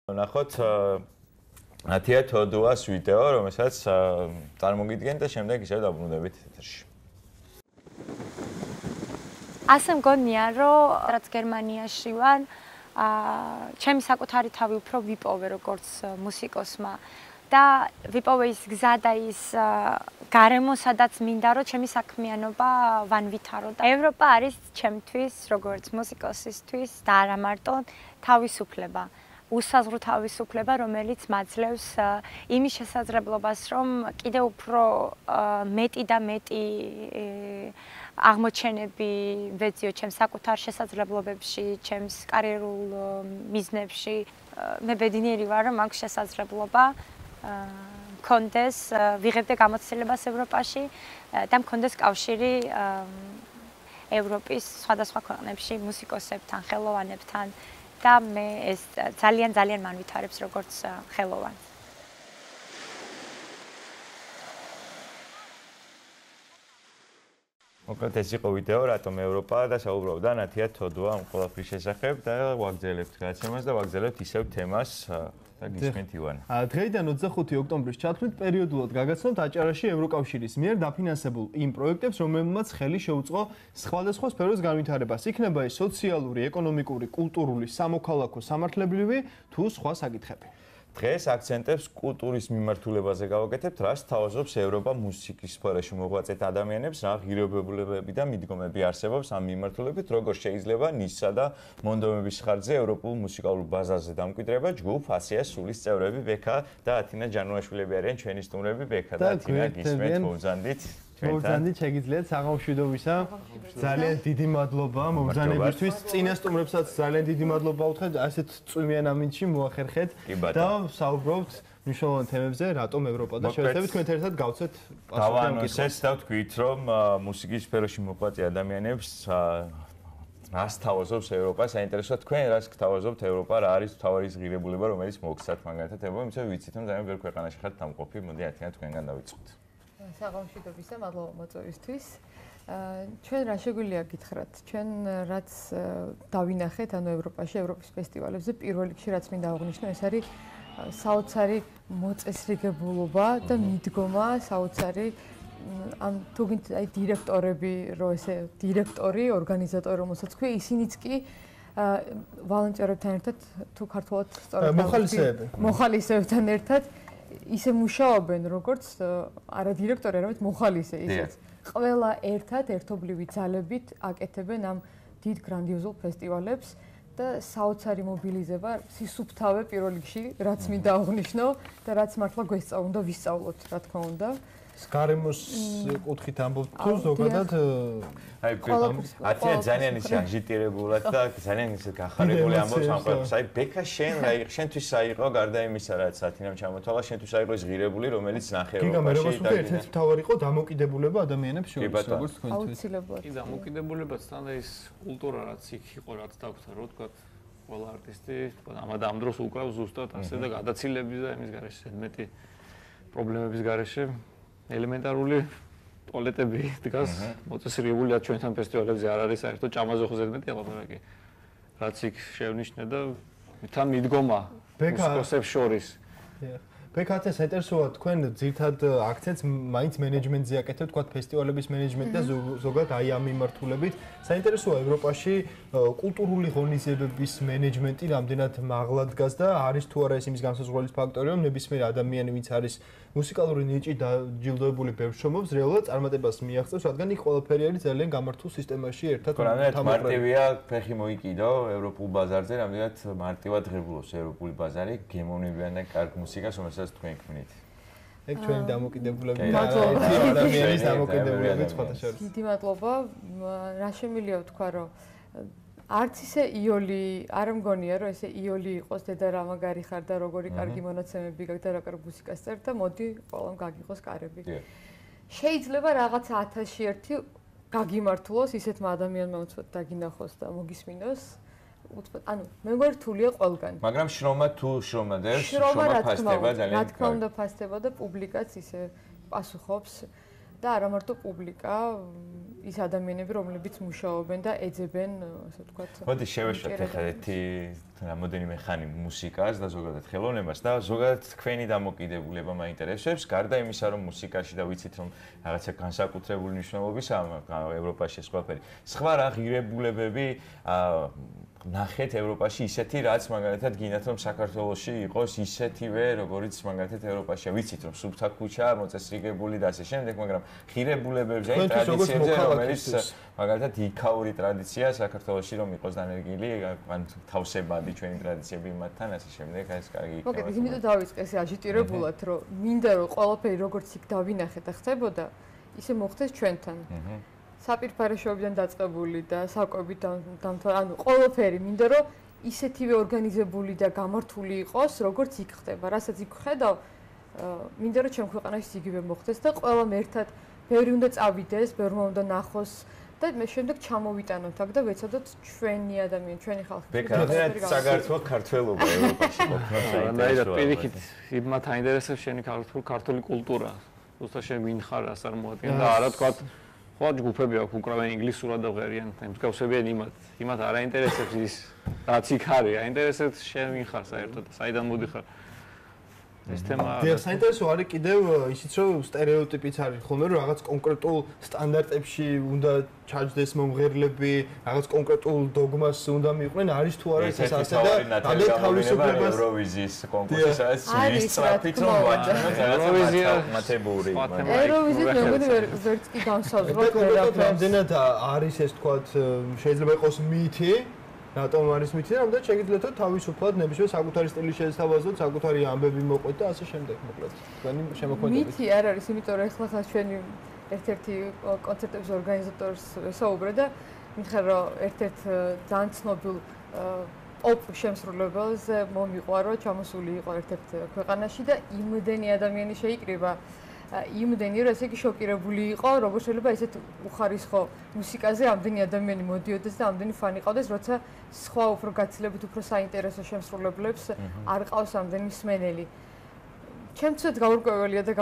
ნახოთ ათია თოდუას ვიდეო, რომელსაც წარმოგიდგენთ და შემდეგ ისევ დაბრუნდებით ეთერში. ასე მგონია, რომ რაც გერმანიაში ვარ, ჩემი საკუთარი თავი უფრო ვიპოვე როგორც მუსიკოსმა და ვიპოვე ის გზა და ის გარემო, სადაც მინდა რომ ჩემი საქმიანობა ვანვითარო. ევროპა არის ჩემთვის როგორც მუსიკოსისთვის და არა მარტო თავისუფლება. უსაზღრო თავისუფლება, რომელიც მაძლევს იმის შესაძლებლობას, რომ კიდევ უფრო მეტი და მეტი აღმოჩენები ვეძიო ჩემს საკუთარ შესაძლებლობებში, ჩემს კარიერულ მიზნებში. მე ბედნიერი ვარ, რომ მაქვს შესაძლებლობა მქონდეს ვიღებდე გამოცდილებას ევროპაში და მქონდეს კავშირი ევროპის სხვადასხვა ქვეყნებში მუსიკოსებთან, ხელოვანებთან. და მე ეს ძალიან მანვითარებს როგორც ხელოვანს. მოკლედ ეს იყო ვიდეო რატომ ევროპა და საუბრობდა ნათია თოდუა ამ ყველაფრის შესახებ და ვაგრძელებთ გადაცემას და ვაგრძელებთ ისევ თემას და გისმენთ ივანე. დღეიდან 25 ოქტომბრის ჩათვლით პერიოდულად გაგაცნობთ აჭარაში ევროკავშირის მიერ დაფინანსებულ იმ პროექტებს, რომელმაც ხელი შეუწყო სხვადასხვა სფეროს განვითარებას. იქნება ეს სოციალური, ეკონომიკური, კულტურული, სამოქალაქო, სამართლებრივი თუ სხვა საკითხები. დღეს აქცენტებს კულტურის მიმართულებაზე გავაკეთებთ, რაც თავაზობს ევროპა მუსიკის სფეროში მოღვაწეთ ადამიანებს, რა ღირებულებები და მიდგომები არსებობს ამ მიმართულებით, როგორ შეიძლება ნისსა და მონდომების ხარჯზე ევროპულ მუსიკალურ ბაზარზე დამკვიდრება ჯგუფ ასიას სულის წევრები ბექა და ათინა ჯანუაშვილები არიან ჩვენი სტუმრები ბექა და ათინა გისმენთ მოვზანდით. მოვზანდით შეგიძლიათ საღამშვიდობისა. ძალიან დიდი მადლობა მოვზანებისთვის. წინა სტუმრებსაც ძალიან დიდი მადლობა უთხრეთ. ასეთ წვიმიან ამინდში მოახერხეთ და საუბრობთ მნიშვნელოვან თემებზე, რატომ ევროპა და შევეცდებით თქვენ ერთად გავცეთ დავანონსეთ და ვთქვით, რომ მუსიკის სფეროში მოღვაწე ადამიანებს რას თავაზობს ევროპა, საინტერესოა თქვენ რას გთავაზობთ ევროპა, რა არის თავარი ღირებულება, რომელიც მოგცათ მაგალითად ევროპა, იმისე ვიცით, რომ ძალიან ბევრ ქვეყანაში ხართ დამყოფი, მოდი ათინა თქვენგან დავიწყოთ. საღამშვიდობისა, მადლობა მოწვევისთვის. ჩვენ რა შეგვიძლია გითხრათ? ჩვენ რაც დავინახეთ, ანუ ევროპაში, ევროპის ფესტივალებზე, პირველ რიგში რაც მინდა აღვნიშნო, ეს არის საოცარი მოწესრიგებულობა და მიდგომა, საოცარი ამ თუ გინდ აი დირექტორები, რო ესე დირექტორი, ორგანიზატორი, რომელსაც ქვია, ისინიც კი ვალონტერებთან ერთად თუ ქართულად სწორად მოხალისეებთან ერთად ისე მუშაობენ, როგორც არა დირექტორი, არამედ მოხალისე ისეც. ყველა ერთად ერთობლივი ძალებით აკეთებენ ამ დიდ გრანდიოზულ ფესტივალებს და საოცარი მობილიზება, სისუფთავე პირველ რიგში, რაც მინდა აღვნიშნო და რაც მართლა გვესწავლონ და ვისწავლოთ, რა თქმა უნდა. გარემოს კუთხით ამბობთ თუ ზოგადად აი ათია ძალიან ისე აჟიტირებულად და ძალიან ისე გახარებული ამბობს ამ ყველაფერს. აი ბექა შენთვის აიყო გარდა იმისა, რაც ათინამ ჩამოთვალა, შენთვის აიყო ის ღირებული, რომელიც ნახე ევროპაში და ერთ-ერთი მთავარი იყო დამოკიდებულება ადამიანებს შორის, როგორც თქვენთვის. აუცილებლად. კი, დამოკიდებულებაც თან და ის კულტურა რაც იქ იყო, რაც დაგვცა, რო თქვა, ყველა არტისტი, ამ დროს უკრავს ზუსტად ასე და გადაცილების და იმის გარეშე მეტი პრობლემების გარეშე ელემენტარული ტუალეტები დგას მოწესრიგებულია ჩვენთან ფესტივალებზე არ არის საერთოდ ჭამაზოხზე მეტი ელაპარაკი რაც იქ შევნიშნე და თან მიდგომა მუსიკოსებს შორის ბექათა საინტერესოა თქვენ ძირთად აქცენტს მაინც მენეჯმენტზე აკეთებთ თქვა ფესტივალების მენეჯმენტი და ზოგადად აი ამ მიმართულებით საინტერესოა ევროპაში კულტურული ღონისძიებების მენეჯმენტი რამდენად მაღლა დგას და არის თუ არა ეს იმის განსაზღვრის ფაქტორი რომ ნებისმიერ ადამიანი ვინც არის მუსიკალური ნიჭი დაჯილდოებული ბევრ შრომობს რეალურად წარმატებას მიაღწევს რადგან იქ ყველაფერი არის ძალიან გამართულ სისტემაში ერთად მარტივია ფეხი მოიკიდო ევროპულ ბაზარზე რამდენად მარტივად ღებულობს ევროპული ბაზარი გემოვნებიან და კარგ მუსიკას რომელსაც თქვენ ქმნით. ეგ ჩვენი დამოკიდებულება ადამიანის დამოკიდებულება სხვათა შორის. დიდი მადლობა. რა შემიძლია ვთქვა, რომ არც ისე იოლი არ მგონია, რომ ესე იოლი იყოს დედა რა მაგარი ხარ და როგორი კარგი მონაცემები გაქვს და რა კარგ მუსიკას წერს და მოდი ყველამ გაგიღოს კარები. შეიძლება რაღაც 1001 გაგიმართლოს ისეთმა ადამიანმა უცბად დაგინახოს და მოგისმინოს. ანუ მე მგონი რთულია ყველგან. მაგრამ შრომა თუ შრომადებს, შრომა ფასდება ძალიან. რა თქმა უნდა ფასდება და პუბლიკაც ისე პასუხობს და არა მარტო პუბლიკა, ის ადამიანები, რომლებიც მუშაობენ და ეძებენ, ასე ვთქვათ. მოდი შევეშვათ ახლა ერთი რამოდენიმე ხანი მუსიკას და ზოგადად ხელოვნებას და ზოგადად თქვენი დამოკიდებულება მაინტერესებს, გარდა იმისა, რომ მუსიკაში და ვიცით, რომ რაღაცა განსაკუთრებული მნიშვნელობისაა ევროპაში ეს ყველაფერი. სხვა რა ღირებულებები ნახეთ ევროპაში ისეთი, რაც მაგალითად გინდათ რომ საქართველოში იყოს ისეთივე, როგორც მაგალითად ევროპაშია. ვიცით, რომ სუფთა ქუჩა, მოწესრიგებული და ასე შემდეგ, მაგრამ ღირებულებებზე, ტრადიციებზე, რომელიც მაგალითად იქაური ტრადიცია საქართველოში რომ იყოს დანერგილი, ან თავსებადი ჩვენი ტრადიციები მათთან, ასე შემდეგ, ეს კარგი იქნება. მოგეთ, იმიტომ დავიწყე ესე აჟიტირებულად, რომ მინდა რომ ყველაფერი როგორც იქ დავინახეთ და ხდებოდა, ისე მოხდეს ჩვენთან. საპირფარეშოებიდან დაწყებული და საკვებით დამთავრებული, ანუ ყველაფერი მინდა რომ ისეთივე ორგანიზებული და გამართული იყოს, როგორც იქ ხდება. რასაც იქ ხედავ, მინდა რომ ჩემ ქვეყანაში იგივე მოხდეს და ყველამ ერთად ბევრი უნდა წავიდეს, ბევრმა უნდა ნახოს და მე შემდეგ ჩამოვიტანოთ აქ და ვეცადოთ ჩვენი ადამიანი, ჩვენი ხალხი. ბეკარად საგართლო ქართველობა ევროპაში ყოფნა საინტერესოა. პირიქით, იმათ აინტერესებს შენი ქართული კულტურა. უბრალოდ შენ ვინ ხარ, რას წარმოადგენს და არა თქვა ხო ჯგუფები აქვს უკრავენ ინგლისურად და ღერიან მსგავსებიან იმათ არ აინტერესებს ის რაც იქ არის აინტერესებს შენ ვინ ხარ საერთოდ საიდან მოდიხარ ეს თემა და საინტერესო არის კიდევ ისიც რომ სტერეოტიპიც არის ხოლმე რომ რაღაც კონკრეტულ სტანდარტებში უნდა ჩაჯდეს მომღერლები რაღაც კონკრეტულ დოგმას უნდა მიყვნენ არის თუ არა ეს ასე და თავისუფლებას ევროვიზიის კონკურსი სადაც ის სწრაფით რომ ვაჩვენოთ ევროვიზია მათებური ევროვიზიის მეგონი ვერც კი განსაზღვროთ ვერაფერს რამდენად არის ეს თქვათ შეიძლება იყოს მითი რატომ არის მითი და რამდენად შეგიძლიათ თავისუფლად ნებისმიერ საკუთარი სტილი შეესთავაზოთ, საკუთარი ამბები მოყვეთ და ასე შემდეგ, მოკლედ. თქვენი შემოქმედებით. მითი არ არის, იმიტომ რომ ახლა ხას ჩვენი ერთ-ერთი კონცერტების ორგანიზატორს ვესაუბრე და მითხარ რომ ერთ-ერთ ძალიან ცნობილ პოპ შემსრულებელზე მომიყვარო, ჩამოსული იყო ერთ-ერთ ქვეყანაში და იმდენი ადამიანი შეიკრიბა იმდენი რომ ესე იგი შოკირებული იყო, როგორ შეიძლება ესეთ უხარისხო მუსიკაზე ამდენი ადამიანი მოდიოდეს და ამდენი ფანი ყავდეს, როცა სხვა უფრო გაცილებით უფრო საინტერესო შემსრულებლებს არ ყავს ამდენი მსმენელი. ჩემთვის გაურკვეველია და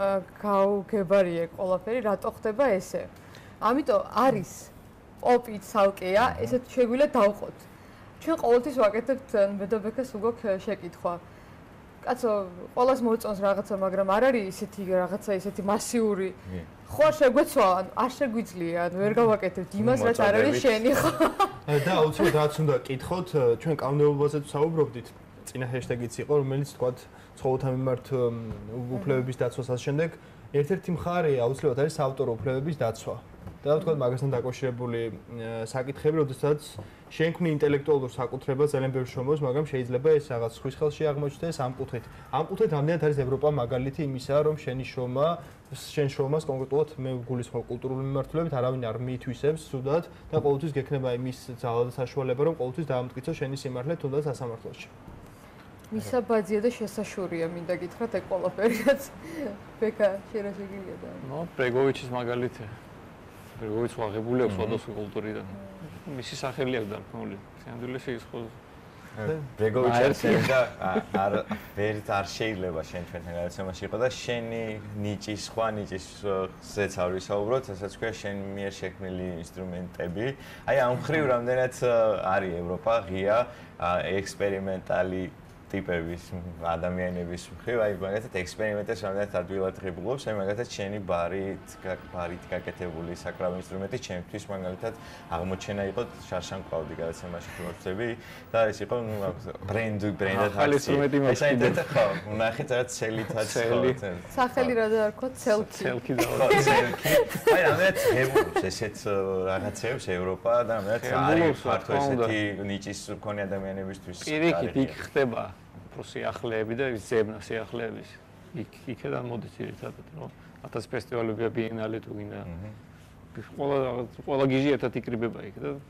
გაუგებარია ყველაფერი, რატო ხდება ესე. ამიტომ არის პოპი ცალკეა, ესეთ შეგვიძლია დავყოთ. ჩვენ ყოველთვის ვაკეთებთ მედობექას უგოქ შეკითხვა. კაცო, ყველას მოწონს რაღაცა, მაგრამ არ არის ისეთი რაღაცა, ისეთი მასიური. ხო შეგვეცვა, ანუ არ შეგვიძლია, ანუ ვერ გავაკეთებთ იმას, რაც არ არის შენი ხო. და აუცილებლად რაც უნდა კითხოთ, ჩვენ კანონმდებლობაზე ვსაუბრობდით. წინა ჰეშტეგიც იყო, რომელიც თქვათ ცხოველთა მიმართ უფლებების დაცვას ასე შემდეგ. ერთ-ერთი მხარე აუცილებლად არის საავტორო უფლებების დაცვა. და თქვათ მაგასთან დაკავშირებული საკითხები, როდესაც შენქმნი ინტელექტუალურ საკუთრებას ძალიან ბევრ შრომობს, მაგრამ შეიძლება ეს რაღაც ხვის ხელში აღმოჩნდეს ამ კუთხით. ამ კუთხით რამდენად არის ევროპა მაგალითი იმისა, რომ შენ შრომას კონკრეტულად მე გულისხმობ კულტურული მიმართულებით, არავინ არ მიითვისებს სუდად და ყოველთვის გექნება იმის ძალა და საშუალება, რომ ყოველთვის დაამტკიცო შენი სიმართლე თუნდაც სასამართლოში. მისაბაძია და შესაშურია, მინდა გითხრათ ეგ ყველაფერი, რაც ბეკა შენ რა შეგიძლია და. ნო, პრეგოვიჩის მაგალითი. პრეგოვიჩი აღებული აქვს სხვადასხვა კულტურიდან. მისი სახელი აქვს დარქმეული. სამდვილეში ის ხო პრეგოვიჩი და არ შეიძლება შენ ჩვენთან გადაცემაში იყო და შენი ნიჭი, სხვა ნიჭისზეც არ ვისაუბროთ, ასაც ქვია შენ მიერ შექმნილი ინსტრუმენტები. აი ამ ხრივ რამდენად არის ევროპა ღია ექსპერიმენტალი ტიპების ადამიანების მხრივ, აი მაგალითად ექსპერიმენტებს რამდენად ადვილად ღებულობს, აი მაგალითად შენი ბარით გაკეთებული საკრავი ინსტრუმენტი ჩემთვის მაგალითად აღმოჩენა იყო შარშან ყავდი გადაცემაში ხმობები და ეს იყო ბრენდად ახალი ინსტრუმენტი მოხდა. ხო, ნახეთ რა ცელითაც სახელი რა დაარქვა ცელკი. ცელკი და ცელკი. აი რამდენად ღებულობს ესეთ რაღაცებს ევროპა და რამდენად არის ფართო ესეთი ნიჭის მქონე ადამიანებისთვის. პირიქით იქ ხდება სიახლეები და ზებნა სიახლეების. იქიდან მოდის ერთადად, რომ 1000 ფესტივალებია ბიენალე თუ გინდა. ყველა გიჟი ერთად იკრიბება იქ და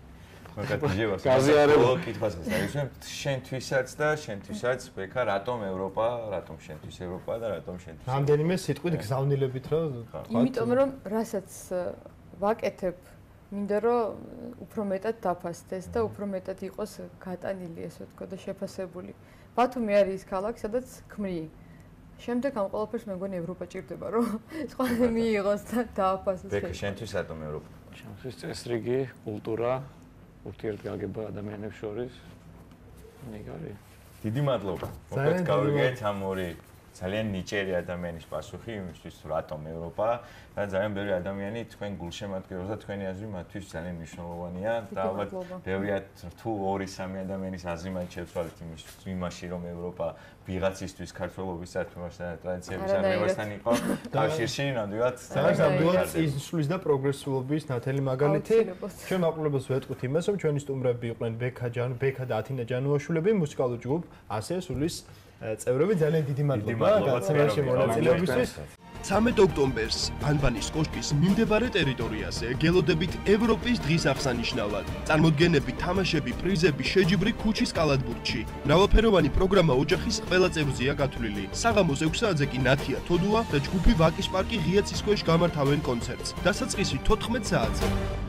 გაზიარებულ კითხვასაც დავისვენ შენთვისაც და შენთვისაც ბეკა რატომ ევროპა, რატომ შენთვის ევროპა და რატომ შენთვის. რამდენიმე სიტყვით გზავნილებით რა. იმიტომ რომ რასაც ვაკეთებ მინდა რომ უფრო მეტად დაფასდეს და უფრო მეტად იყოს გატანილი ესე ვთქვა და შეფასებული. ბათუმი არის ის ქალაქი, სადაც ქმრი შემდეგ ამ ყველაფერს მე მგონი ევროპა ჭირდება, რომ სხვა მიიღოს და დააფასოს. ბექა, შენთვის რატომ ევროპა? ჩემთვის წესრიგი, კულტურა, ურთიერთგაგება ადამიანებს შორის. ნიგარი. დიდი მადლობა. მოკლედ გავიგეთ ამ ორი ძალიან ნიჭიერი ადამიანის პასუხი იმისთვის, რატომ ევროპა და ძალიან ბევრი ადამიანი თქვენ გულშემატკივრებს და თქვენი აზრი მათთვის ძალიან მნიშვნელოვანია და ალბათ ბევრიად თუ 2-3 ადამიანის აზრი მაინც შეცვალეთ იმაში, რომ ევროპა ვიღაცისთვის ქართველობის სათქმელს და ტრადიციების აღებასთან იყო კავშირში, ნამდვილად ნამდვილად წინსვლის და პროგრესულობის ნათელი მაგალითი. ჩვენ მაყურებელს ვეტყვით იმას, რომ ჩვენი სტუმრები იყვნენ ბექა და ათინა ჯანუაშვილები, მუსიკალური ჯგუფ ასე სულის წევრები. ძალიან დიდი მადლობა გაცემაში მონაწილეობისთვის. 13 ოქტომბერს ანბანის კოშკის მიმდებარე ტერიტორიაზე გელოდებით ევროპის დღის აღსანიშნავად. წარმოდგენები, თამაშები, პრიზები შეჯიბრი ქუჩის კალათბურთში. მრავალფეროვანი პროგრამა ოჯახის ყველა წევრზეა გათვლილი. საღამოს 6 საათზე კი ნათია თოდუა და ჯგუფი ვაკის პარკი ღია ცის ქვეშ გამართავენ კონცერტს. დასაწყისი 14 საათზე.